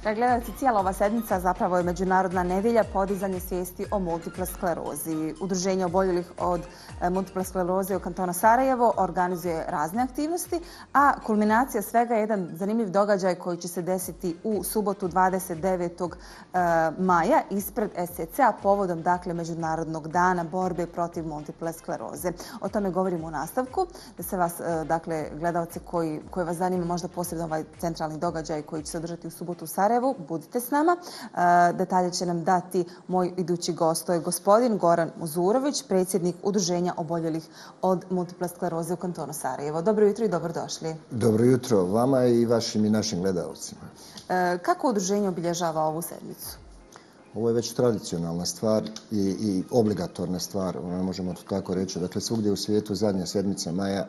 Gledajte, cijela ova sedmica zapravo je Međunarodna nedjelja podizanje svijesti o multiple sklerozi. Udruženje oboljelih od multiple skleroze u kantonu Sarajevo organizuje razne aktivnosti, a kulminacija svega je jedan zanimljiv događaj koji će se desiti u subotu 29. maja ispred SCC-a povodom Međunarodnog dana borbe protiv multiple skleroze. O tome govorimo u nastavku. Da se vas, gledalce koji vas zanima možda posebno ovaj centralni događaj koji će se održati u subotu u Sarajevu, budite s nama. Detalje će nam dati moj idući gost. To je gospodin Goran Muzurović, predsjednik Udruženja oboljelih od multiple skleroze u kantonu Sarajevo. Dobro jutro i dobrodošli. Dobro jutro vama i vašim i našim gledalcima. Kako udruženje obilježava ovu sedmicu? Ovo je već tradicionalna stvar i obligatorna stvar, možemo to tako reći. Dakle, svugdje u svijetu zadnja sedmica maja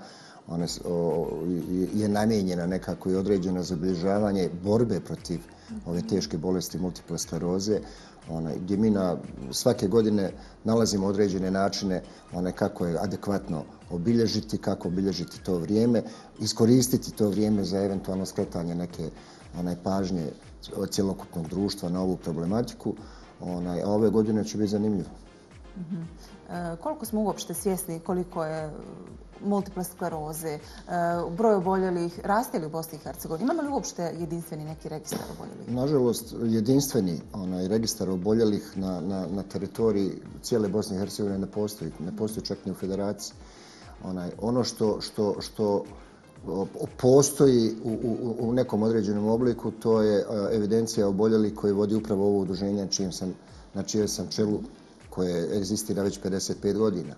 je namijenjena nekako i određena za obilježavanje borbe protiv ove teške bolesti multiple skleroze, gdje mi svake godine nalazimo određene načine kako je adekvatno obilježiti, kako obilježiti to vrijeme, iskoristiti to vrijeme za eventualno skretanje neke pažnje od cjelokupnog društva na ovu problematiku. A ove godine će biti zanimljivo. Koliko smo uopšte svjesni koliko je multiple skleroze, broj oboljelih, raste li u Bosni i Hercegovini? Imamo li uopšte jedinstveni neki registar oboljelih? Nažalost, jedinstveni registar oboljelih na teritoriji cijele Bosne i Hercegovine ne postoji. Ne postoji čak ni u federaciji. Ono što postoji u nekom određenom obliku, to je evidencija oboljelih koji vodi upravo ovo udruženje na čijem sam čelu, koje egzistira već 55 godina.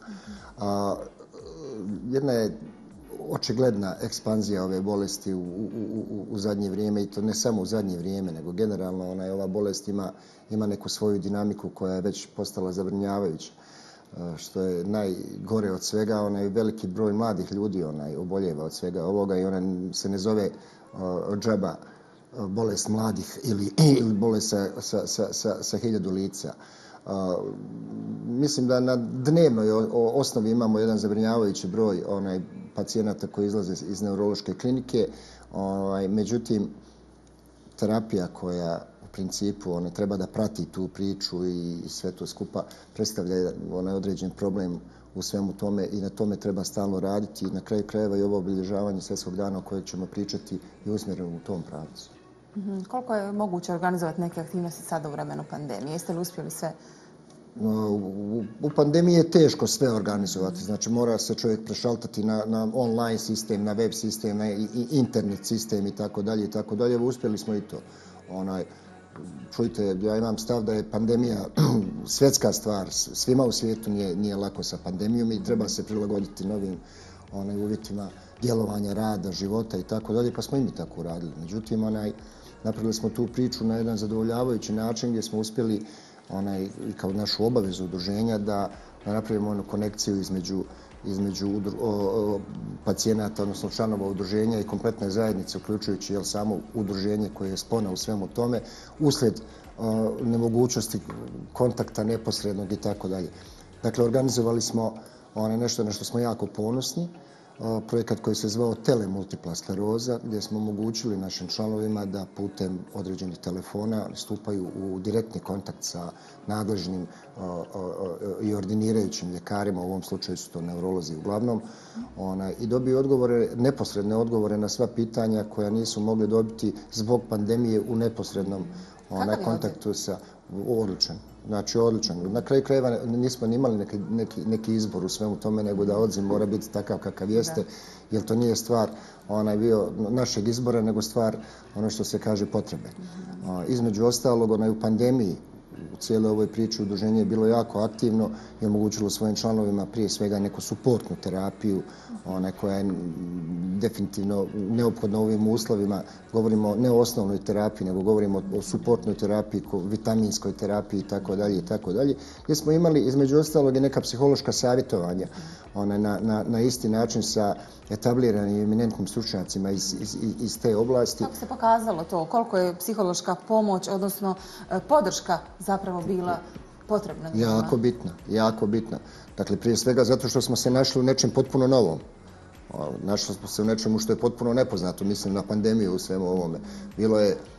Jedna je očigledna ekspanzija ove bolesti u zadnje vrijeme, i to ne samo u zadnje vrijeme, nego generalno ova bolest ima neku svoju dinamiku koja je već postala zabrinjavajuća. Što je najgore od svega, veliki broj mladih ljudi oboljeva od svega ovoga i ona se ne zove džaba bolest mladih ili bolest sa 1000 lica. Mislim da na dnevnoj osnovi imamo jedan zabrinjavajući broj pacijenata koji izlaze iz neurološke klinike. Međutim, terapija koja u principu treba da prati tu priču i sve to skupa predstavlja određen problem u svemu tome i na tome treba stalno raditi. I na kraju krajeva i ovo obilježavanje Svjetskog dana o kojem ćemo pričati je usmjereno u tom pravcu. Koliko je moguće organizovati neke aktivnosti sada u vremenu pandemije? Jeste li uspjeli sve? U pandemiji je teško sve organizovati. Znači, mora se čovjek prešaltati na online sistem, na web sistem, na internet sistem i tako dalje i tako dalje. Uspjeli smo i to. Čujte, ja imam stav da je pandemija svjetska stvar. Svima u svijetu nije lako sa pandemijom i treba se prilagoditi novim uvjetima djelovanja, rada, života i tako dalje, pa smo i mi tako uradili. Međutim, napravili smo tu priču na jedan zadovoljavajući način gdje smo uspjeli kao našu obavezu udruženja da napravimo konekciju između pacijenata, odnosno članova udruženja i kompletne zajednice, uključujući samo udruženje koje je spona u svemu tome, uslijed nemogućnosti kontakta neposrednog i tako dalje. Dakle, organizovali smo nešto na što smo jako ponosni, projekat koji se zvao Telemultipla skleroza, gdje smo omogućili našim članovima da putem određenih telefona stupaju u direktni kontakt sa nadležnim i ordinirajućim ljekarima, u ovom slučaju su to neurolozi uglavnom, i dobiju neposredne odgovore na sva pitanja koja nisu mogli dobiti zbog pandemije u neposrednom kontaktu sa odličan. Znači, odličan. Na kraju krajeva nismo ni imali neki izbor u svemu tome, nego da odziv mora biti takav kakav jeste, jer to nije stvar bio našeg izbora, nego stvar što se kaže potrebe. Između ostalog, u pandemiji, u cijeloj ovoj priči udruženje je bilo jako aktivno i omogućilo svojim članovima prije svega neku suportnu terapiju koja je definitivno neophodna u ovim uslovima. Govorimo ne o osnovnoj terapiji, nego govorimo o suportnoj terapiji, vitaminskoj terapiji itd. Gdje smo imali između ostalog i neka psihološka savjetovanja na isti način sa etabliranim i eminentnim stručnjacima iz te oblasti. Kako se pokazalo to? Koliko je psihološka pomoć, odnosno podrška zapravo bila potrebna? Jako bitna. Dakle, prije svega zato što smo se našli u nečem potpuno novom. Našli smo se u nečemu što je potpuno nepoznato, mislim na pandemiju u svemu ovome. Bilo je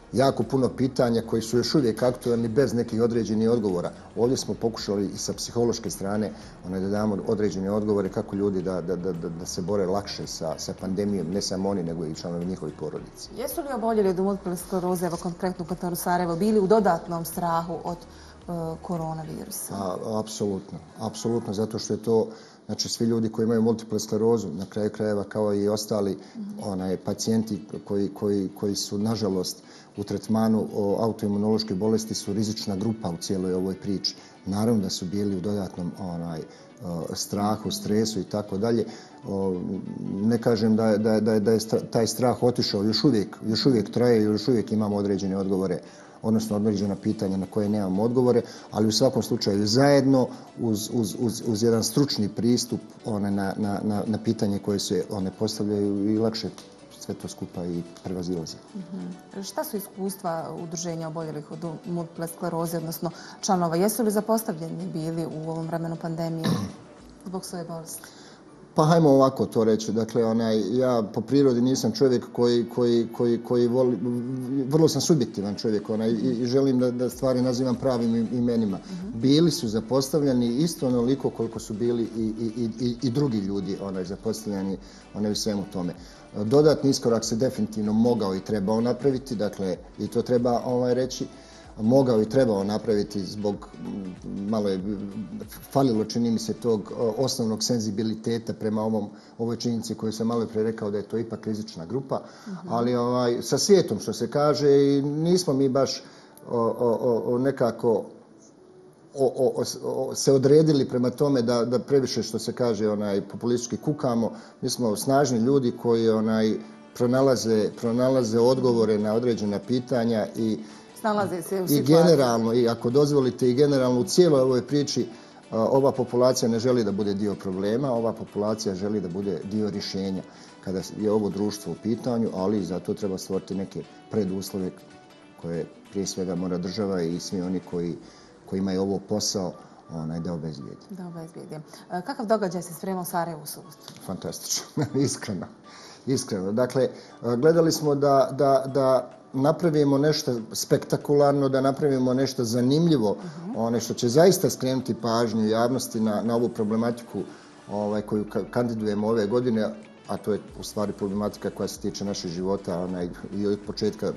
jako puno pitanja koji su još uvijek aktualni bez nekih određenih odgovora. Ovdje smo pokušali i sa psihološke strane da damo određene odgovore kako ljudi da se bore lakše sa pandemijom, ne samo oni, nego i članovi njihovih porodica. Jesu li oboljeli od multiple skleroze, evo konkretno u kantonu Sarajevo, bili u dodatnom strahu od koronavirusa? Apsolutno, zato što je to, znači svi ljudi koji imaju multiple sklerozu, na kraju krajeva kao i ostali pacijenti koji su nažalost u tretmanu autoimunološke bolesti su rizična grupa u cijeloj ovoj priči. Naravno da su bili u dodatnom strahu, stresu i tako dalje. Ne kažem da je taj strah otišao, još uvijek traje, još uvijek imamo određene odgovore, odnosno određena pitanja na koje nemamo odgovore, ali u svakom slučaju zajedno uz jedan stručni pristup na pitanje koje se postavljaju i lakše sve to skupa i prevazilazi. Šta su iskustva udruženja oboljelih od multiple skleroze, odnosno članova? Jesu li zapostavljeni bili u ovom vremenu pandemije zbog svoje bolesti? Pa hajmo ovako to reći. Dakle, ja po prirodi nisam čovjek koji voli, vrlo sam subjektivan čovjek i želim da stvari nazivam pravim imenima. Bili su zapostavljeni isto onoliko koliko su bili i drugi ljudi zapostavljeni u svemu tome. Dodatni iskorak se definitivno mogao i trebao napraviti, dakle, i to treba reći. Mogao i trebao napraviti zbog, malo je falilo čini mi se tog osnovnog senzibiliteta prema ovoj činjenici koju sam malo prije rekao da je to ipak rizična grupa, ali sa svijetom što se kaže i nismo mi baš nekako se odredili prema tome da previše što se kaže populistički kukamo. Mi smo snažni ljudi koji pronalaze odgovore na određena pitanja i generalno, i ako dozvolite, i generalno u cijeloj ovoj priči ova populacija ne želi da bude dio problema, ova populacija želi da bude dio rješenja kada je ovo društvo u pitanju, ali za to treba stvoriti neke preduslove koje prije svega mora država i svi oni koji imaju ovo posao da obezbijedi. Kakav događaj se spremao u Sarajevu u subotu? Fantastično, iskreno. Dakle, gledali smo da napravimo nešto spektakularno, da napravimo nešto zanimljivo, što će zaista skrenuti pažnju javnosti na ovu problematiku koju kandidujemo ove godine, a to je u stvari problematika koja se tiče naših života i od početka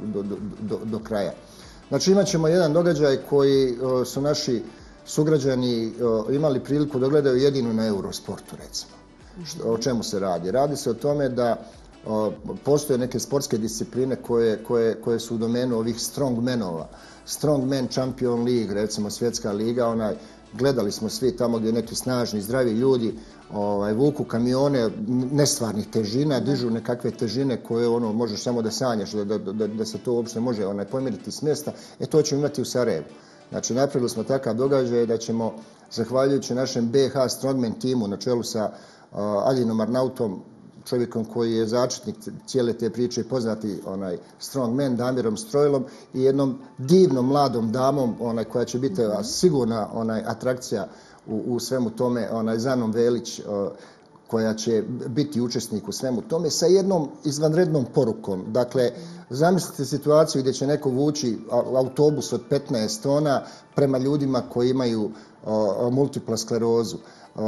do kraja. Znači imat ćemo jedan događaj koji su naši sugrađani imali priliku da gledaju jedino na Eurosportu, recimo. O čemu se radi? Radi se o tome da postoje neke sportske discipline koje su u domenu ovih strongmenova. Strongman Champion League, recimo svjetska liga, gledali smo svi tamo gdje neki snažni, zdravi ljudi vuku kamione nestvarnih težina, dižu nekakve težine koje možeš samo da sanjaš, da se to uopšte može pomjeriti s mjesta. To ćemo imati u Sarajevu. Znači, napravili smo takav događaj da ćemo, zahvaljujući našem BH Strongman timu na čelu sa Aljinom Arnautom, čovjekom koji je začetnik cijele te priče, poznati strongman Damirom Strojlom i jednom divnom mladom damom koja će biti sigurna atrakcija u svemu tome, Zanom Velić, koja će biti učesnik u svemu tome sa jednom izvanrednom porukom. Dakle, zamislite situaciju gdje će neko vući autobus od 15 tona prema ljudima koji imaju multipla sklerozu.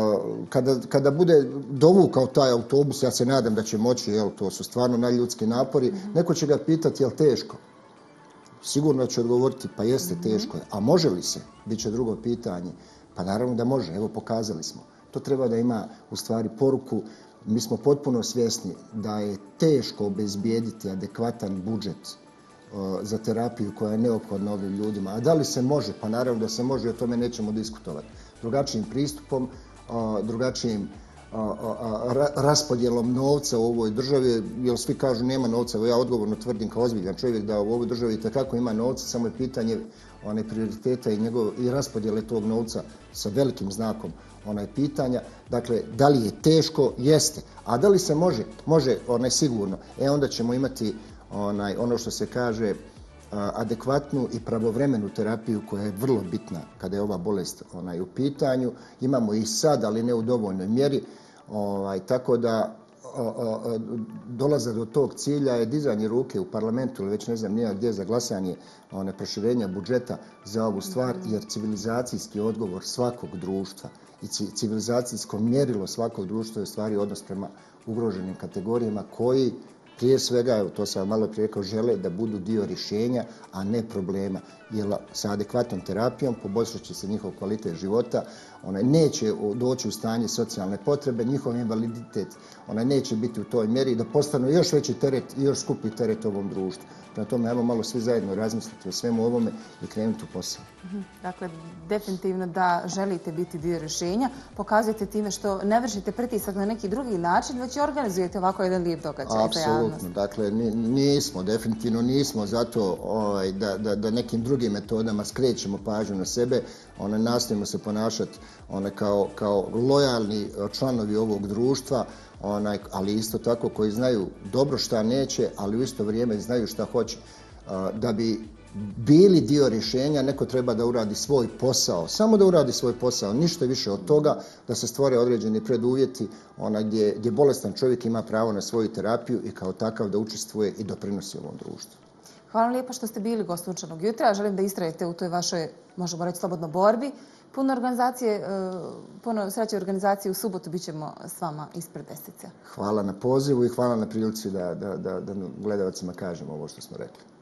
Kada bude dovukao taj autobus, ja se nadam da će moći, to su stvarno nadljudski napori, neko će ga pitati je li teško? Sigurno će odgovoriti pa jeste teško je. A može li se? Biće drugo pitanje. Pa naravno da može, evo pokazali smo. To treba da ima u stvari poruku. Mi smo potpuno svjesni da je teško obezbijediti adekvatan budžet za terapiju koja je neophodna ovim ljudima. A da li se može? Pa naravno da se može i o tome nećemo diskutovati. Drugačijim pristupom, drugačijim raspodjelom novca u ovoj državi, jer svi kažu nema novca, ja odgovorno tvrdim kao ozbiljan čovjek da u ovoj državi itekako ima novca, samo je pitanje prioriteta i raspodjele tog novca sa velikim znakom pitanja. Dakle, da li je teško? Jeste. A da li se može? Može, sigurno. Onda ćemo imati ono što se kaže adekvatnu i pravovremenu terapiju koja je vrlo bitna kada je ova bolest u pitanju. Imamo i sad, ali ne u dovoljnoj mjeri. Tako da dolaze do tog cilja je dizanje ruke u parlamentu ili već ne znam nija gdje za glasanje proširenja budžeta za ovu stvar, jer civilizacijski odgovor svakog društva i civilizacijsko mjerilo svakog društva je u stvari odnos prema ugroženim kategorijama koji prije svega, evo to sam malo prije rekao, žele da budu dio rješenja, a ne problema. Jer sa adekvatnom terapijom poboljšat će se njihov kvalitet života, neće doći u stanje socijalne potrebe, njihov invaliditet neće biti u toj mjeri da postanu još veći teret i još skupi teret ovom društvu. Prema tome, ajmo malo svi zajedno razmisliti o svemu ovome i krenuti u posao. Dakle, definitivno da želite biti dio rješenja, pokazujete time što ne vršite pritisak na neki drugi način, već i organizujete ovako jedan lijep događaj za javnost. Apsolutno. Dakle, definitivno nismo zato da nekim drugim metodama skrećemo pažnju na sebe, nastojimo se ponašati kao lojalni članovi ovog društva, ali isto tako koji znaju dobro šta neće, ali u isto vrijeme znaju šta hoće. Da bi bili dio rješenja, neko treba da uradi svoj posao. Samo da uradi svoj posao, ništa više od toga, da se stvore određeni preduvjeti gdje bolestan čovjek ima pravo na svoju terapiju i kao takav da učestvuje i doprinosi ovom društvu. Hvala lijepo što ste bili gost Sunčanog jutra. Želim da istrajete u toj vašoj, možemo reći, slobodno borbi. Puno sreće u organizaciji. U subotu bit ćemo s vama ispred 10. Hvala na pozivu i hvala na prilici da gledalcima kažemo ovo što smo rekli.